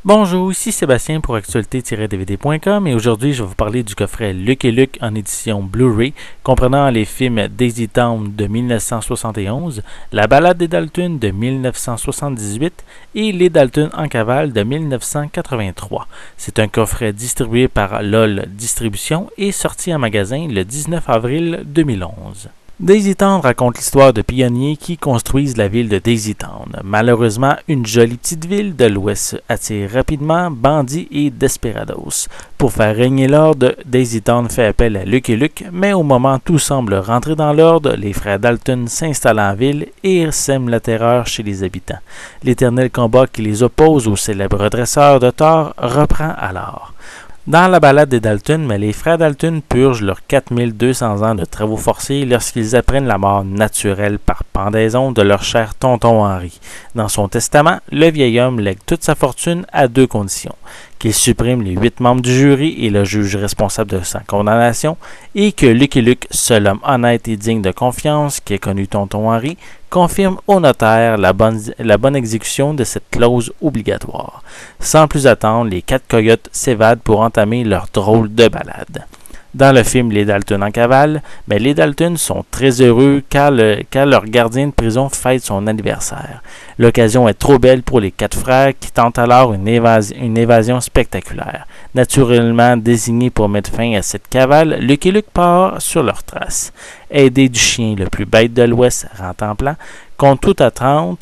Bonjour, ici Sébastien pour actualité-dvd.com et aujourd'hui je vais vous parler du coffret Lucky Luke en édition Blu-ray comprenant les films Daisy Town de 1971, La Ballade des Dalton de 1978 et Les Dalton en cavale de 1983. C'est un coffret distribué par LOL Distribution et sorti en magasin le 19 avril 2011. Daisy Town raconte l'histoire de pionniers qui construisent la ville de Daisy Town. Malheureusement, une jolie petite ville de l'Ouest attire rapidement bandits et desperados. Pour faire régner l'ordre, Daisy Town fait appel à Lucky Luke, mais au moment où tout semble rentrer dans l'ordre, les frères Dalton s'installent en ville et sèment la terreur chez les habitants. L'éternel combat qui les oppose au célèbre dresseur de Thor reprend alors. Dans la Ballade des Dalton, mais les frères Dalton purgent leurs 4200 ans de travaux forcés lorsqu'ils apprennent la mort naturelle par pendaison de leur cher tonton Henry. Dans son testament, le vieil homme lègue toute sa fortune à deux conditions: qu'il supprime les 8 membres du jury et le juge responsable de sa condamnation, et que Lucky Luke, seul homme honnête et digne de confiance qui ait connu tonton Henry, confirme au notaire la bonne exécution de cette clause obligatoire. Sans plus attendre, les 4 coyotes s'évadent pour entamer leur drôle de balade. Dans le film Les Dalton en cavale, les Dalton sont très heureux car leur gardien de prison fête son anniversaire. L'occasion est trop belle pour les 4 frères qui tentent alors une évasion spectaculaire. Naturellement désigné pour mettre fin à cette cavale, Lucky Luke part sur leurs traces. Aidé du chien le plus bête de l'Ouest, Rentemplant, contre toute attente,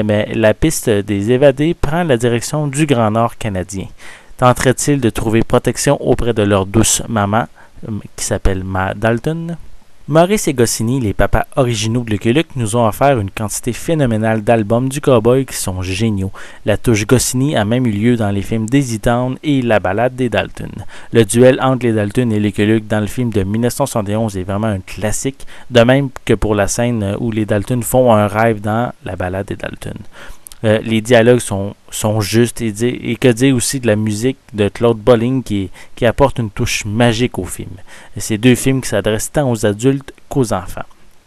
la piste des évadés prend la direction du Grand Nord canadien. Tenterait-il de trouver protection auprès de leur douce maman, qui s'appelle Ma Dalton? Maurice et Goscinny, les papas originaux de Lucky Luke, nous ont offert une quantité phénoménale d'albums du cowboy qui sont géniaux. La touche Goscinny a même eu lieu dans les films Daisy Town et La Ballade des Dalton. Le duel entre les Dalton et Lucky Luke dans le film de 1971 est vraiment un classique, de même que pour la scène où les Dalton font un rêve dans La Ballade des Dalton. Les dialogues sont justes et que dire aussi de la musique de Claude Bolling qui apporte une touche magique au film. C'est deux films qui s'adressent tant aux adultes qu'aux enfants.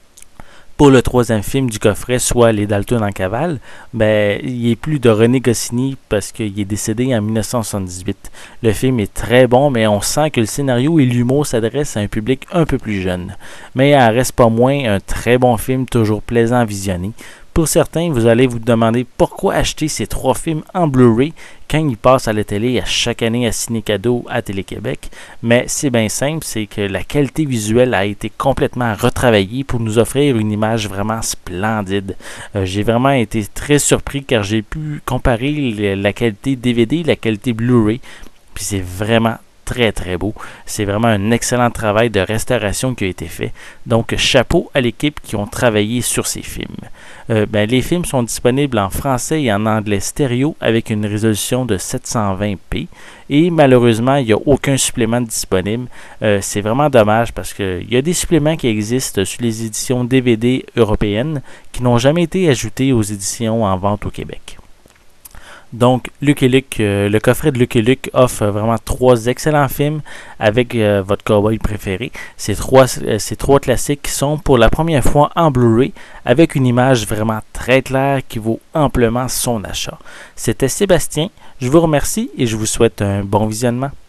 Pour le troisième film du coffret, soit Les Dalton en cavale, il n'y a plus de René Goscinny parce qu'il est décédé en 1978. Le film est très bon, mais on sent que le scénario et l'humour s'adressent à un public un peu plus jeune. Mais il en reste pas moins un très bon film, toujours plaisant à visionner. Pour certains, vous allez vous demander pourquoi acheter ces 3 films en Blu-ray quand ils passent à la télé à chaque année à Ciné-Cadeau à Télé-Québec. Mais c'est bien simple, c'est que la qualité visuelle a été complètement retravaillée pour nous offrir une image vraiment splendide. J'ai vraiment été très surpris car j'ai pu comparer la qualité DVD et la qualité Blu-ray. Puis c'est vraiment très très beau. C'est vraiment un excellent travail de restauration qui a été fait. Donc chapeau à l'équipe qui ont travaillé sur ces films. Les films sont disponibles en français et en anglais stéréo avec une résolution de 720p et malheureusement il n'y a aucun supplément disponible. C'est vraiment dommage parce qu'il y a des suppléments qui existent sur les éditions DVD européennes qui n'ont jamais été ajoutés aux éditions en vente au Québec. Donc, Lucky Luke, le coffret de Lucky Luke offre vraiment 3 excellents films avec votre cowboy préféré. Ces trois classiques qui sont pour la première fois en Blu-ray avec une image vraiment très claire qui vaut amplement son achat. C'était Sébastien, je vous remercie et je vous souhaite un bon visionnement.